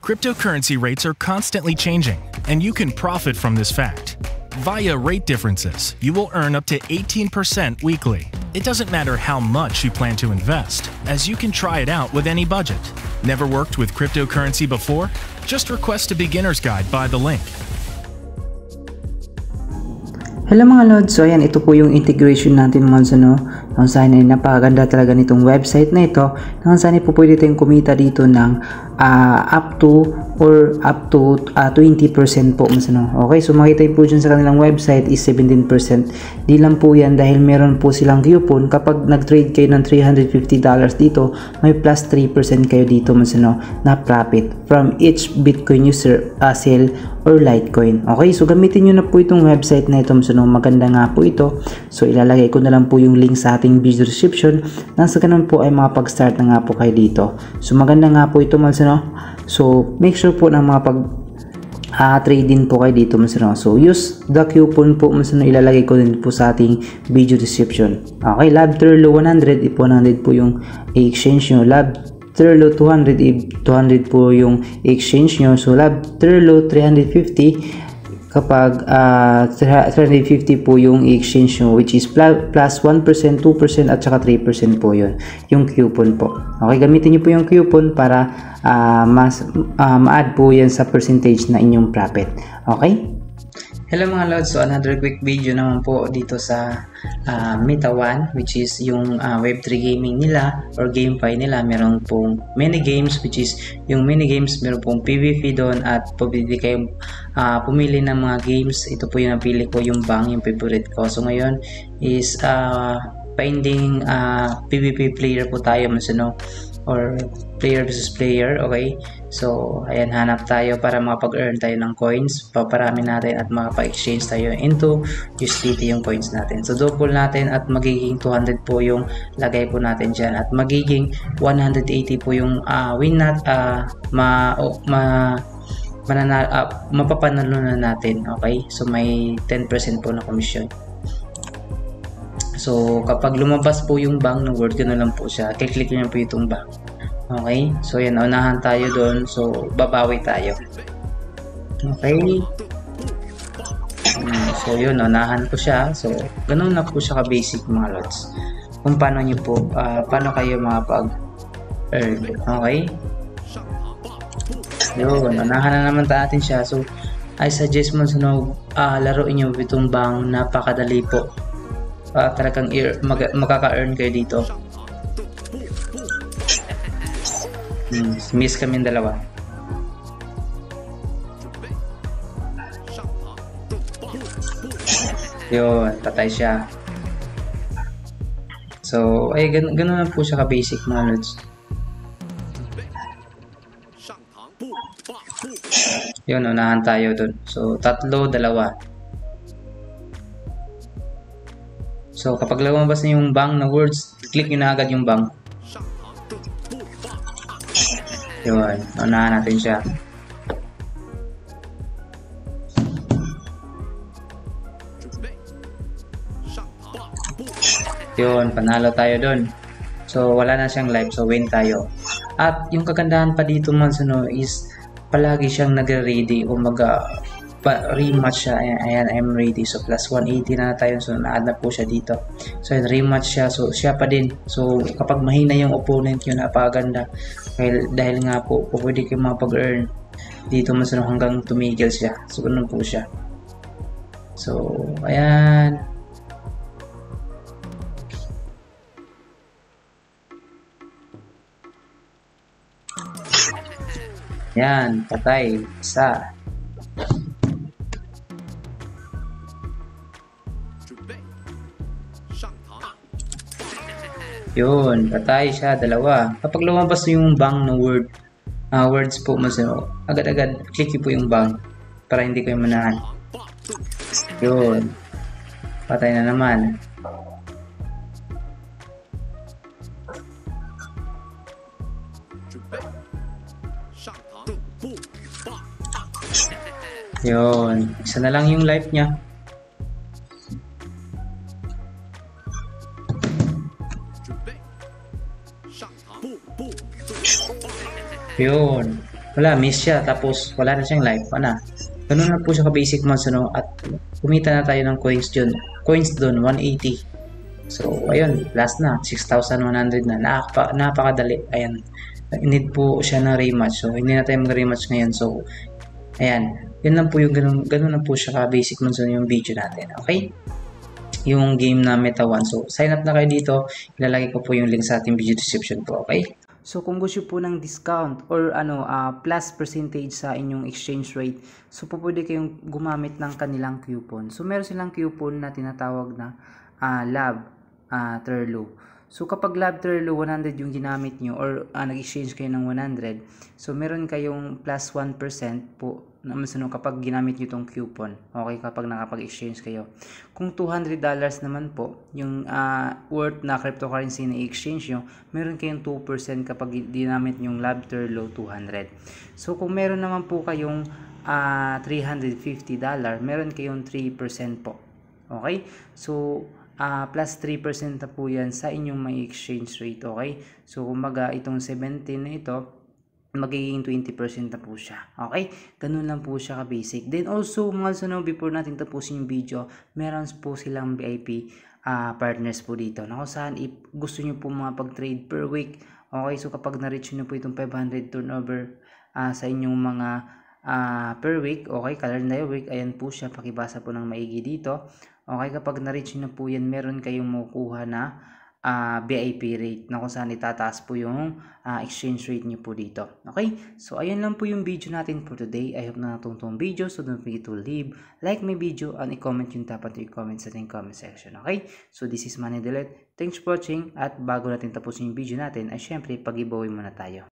Cryptocurrency rates are constantly changing, and you can profit from this fact. Via rate differences, you will earn up to 18% weekly. It doesn't matter how much you plan to invest, as you can try it out with any budget. Never worked with cryptocurrency before? Just request a beginner's guide by the link. Hello mga Lods, so ayan, ito po yung integration natin mga no. Kung saan ay napakaganda talaga nitong website na ito. Kung saan po pwede tayong kumita dito ng up to 20% po mga no. Okay, so makita po dyan sa kanilang website is 17%. Di lang po yan dahil meron po silang coupon. Kapag nag-trade kayo ng $350 dito, may plus 3% kayo dito mga no, na profit from each Bitcoin user sale or Litecoin. Okay, so gamitin nyo na po itong website na ito mga no. Maganda nga po ito. So ilalagay ko na lang po yung link sa ating video description nang sa ganun po ay makapag-start na nga po kayo dito. So maganda nga po ito mga no. So make sure po na trade din po kayo dito mga no. So use the coupon po mga no, ilalagay ko din po sa ating video description. Okay, Lab Terlo 100, 100 po yung exchange nyo. Lab Terlo 200, 200 po yung exchange nyo. So Lab Terlo 350 kapag 350 po yung exchange nyo, which is plus 1%, 2% at saka 3% po yun, yung coupon po. Okay, gamitin nyo po yung coupon para ma-add po yan sa percentage na inyong profit. Okay? Hello mga Lods, so another quick video naman po dito sa Meta1, which is yung Web3 gaming nila or GameFi nila. Meron pong mini games, which is yung mini games, meron pong PvP doon at pwede kayong pumili ng mga games. Ito po yung napili ko, yung Bang, yung favorite ko. So ngayon is finding PvP player po tayo mas no, or player versus player. Okay, so ayan, hanap tayo para makapag-earn tayo ng coins, paparami natin at makapa-exchange tayo into USDT yung coins natin. So double natin at magiging 200 po yung lagay po natin dyan at magiging 180 po yung win mapapanalo na natin. Okay, so may 10% po na commission. So kapag lumabas po yung Bang ng word, gano'n lang po siya, kiklik nyo po itong Bang. Okay, so yan, unahan tayo doon, so babawi tayo. Okay, so yun, unahan ko siya. So ganoon na po siya ka-basic mga Lods, kung paano nyo po paano kayo makapag-earn. Okay, yun, unahan na naman natin siya. So I suggest mo sunog laruin nyo itong Bang, napakadali po. Talagang makaka-earn kayo dito. Miss kami dalawa. Yun, patay siya. So ay ganun lang po siya ka-basic mga Lods. Yun, unahan tayo dun. So 3, 2. So kapag lumabas na yung Bang na words, click nyo na agad yung Bang. Yun, unahan natin siya. Yun, panalo tayo dun. So wala na siyang life, so win tayo. At yung kagandahan pa dito mga is palagi siyang nagre-ready o rematch siya. Ayan, I'm ready. So plus 180 na tayo. So na-add na po siya dito. So rematch siya. So siya pa din. So kapag mahina yung opponent yun, napakaganda. Dahil nga po, pwede kayo mapag-earn dito mas hanggang tumigil siya. So ganun po siya. So ayan. Yan, patay. Isa. Yun, patay siya, 2. Kapag lumabas yung Bang na words po mas agad-agad click po yung Bang para hindi kayo manahan. Yun, patay na naman. Yun, isa na lang yung life niya. Yun. wala, miss siya, tapos wala na siyang life, wala. Ganun na po siya ka-basic months, ano, at kumita na tayo ng coins doon, 180. So, ayun, last na, 6,100 na, napakadali, ayan. Need po siya ng rematch, so hindi na tayo mag-rematch ngayon, so, ayan, yun lang po yung ganun lang po siya ka-basic months, yung video natin, okay? Yung game na Meta 1. So, sign up na kayo dito. Ilalagay ko po yung link sa ating video description po, okay? So, kung gusto po ng discount or plus percentage sa inyong exchange rate, so po pwede kayong gumamit ng kanilang coupon. So, meron silang coupon na tinatawag na Lab Terlo. So, kapag Lab Terlo 100 yung ginamit nyo or nag-exchange kayo ng 100, so meron kayong plus 1% po kapag ginamit nyo itong coupon. Okay, kapag nakapag-exchange kayo. Kung $200 naman po, yung worth na cryptocurrency na i-exchange nyo, meron kayong 2% kapag ginamit yung Lab Terlo 200. So, kung meron naman po kayong $350, meron kayong 3% po. Okay? So, plus 3% na po yan sa inyong may exchange rate, okay? So, kumbaga, itong 17 na ito, magiging 20% na po siya, okay? Ganun lang po siya ka-basic. Then also, mga sunod, before natin tapusin yung video, meron po silang VIP partners po dito, na kung saan gusto nyo po mga pag-trade per week, okay? So, kapag na-reach nyo po itong 500 turnover sa inyong mga per week, okay, calendar week, ayan po siya, pakibasa po ng maigi dito. Okay, kapag na-reach nyo po yan, meron kayong makukuha na VIP rate na kung saan itataas po yung exchange rate nyo po dito. Okay, so ayan lang po yung video natin for today. I hope na natutong video, so don't forget to leave, like my video, and i-comment yung dapat yung comment sa ating comment section. Okay, so this is Manny Delete. Thanks for watching, at bago natin tapusin yung video natin, ay syempre pag-giveaway muna tayo.